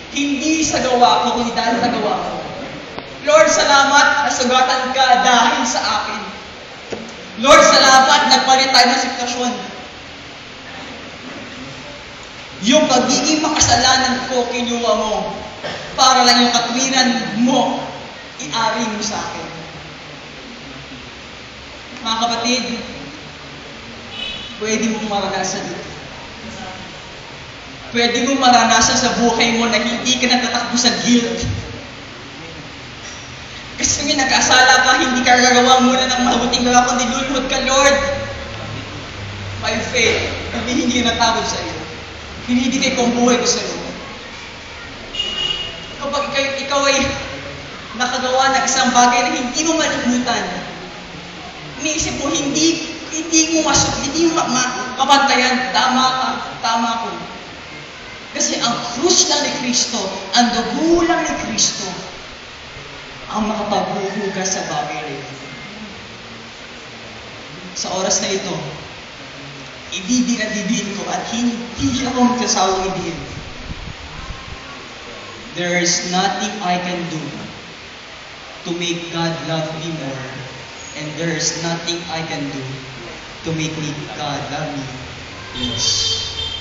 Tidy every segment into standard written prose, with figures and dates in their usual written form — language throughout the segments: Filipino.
Hindi sa gawa ko, kundi dahil sa gawa ko. Lord, salamat na sugatan ka dahil sa akin. Lord, salamat nagpalit tayo ng sitwasyon. Yung pagiging makasalanan ko, kinuha mo para lang yung katwiran mo, i-ari mo sa akin. Mga kapatid, pwede mong maranasan ito. Pwede mong maranasan sa buhay mo na hindi ka natatakbo sa guilt. Kasi kung nagkasala ka, hindi ka gagawa muna ng mabuting gawa, kundi luluhod ka, Lord. By faith, hindi ka natawad sa iyo. Hinibigay ko ang buhay ko sa iyo. Kapag ikaw ay nakagawa ng isang bagay na hindi mo malimutan, iniisip mo, hindi mo mapantayan, tama ko. Kasi ang krus lang ni Kristo, ang dugo lang ni Kristo, ang makapaghuhugas sa bagay na ito. Sa oras na ito, ibibigin ko at hindi ako magsasawang ibigin. There is nothing I can do to make God love me more, and there is nothing I can do to make God love me less.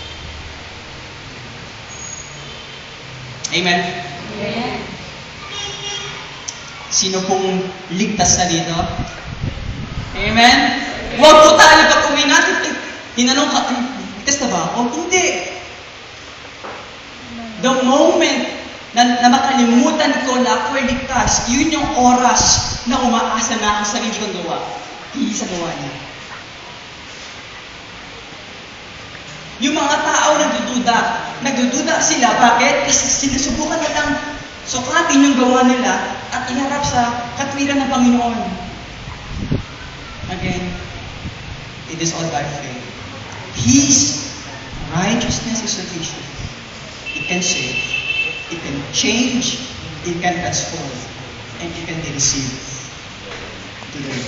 Amen? Amen. Sino pong ligtas na dito? Amen? Huwag po tayo pag uwi natin. Tinanong ka, ligtas na ba ako? Hindi. The moment na makalimutan ko na ako ay ligtas, yun yung oras na umaasa na ako sa hindi kong gawa. Hindi sa gawa niya. Yung mga tao nagdududa sila. Bakit? Kasi sinusubukan na lang sukatin yung gawa nila at iharap sa katwiran ng Panginoon. Again, it is all by faith. His righteousness is sufficient. It can save, it can change, it can transform, and it can be received today.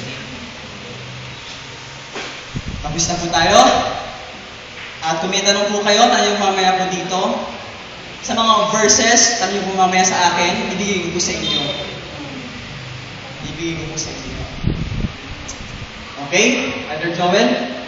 Tapos na po tayo. At kung may tanong po kayo, tanong mamaya po dito. Sa mga verses, tanong po mamaya sa akin, ibigay ko po sa inyo. Ibigay ko po sa inyo. Okay? Brother Joel?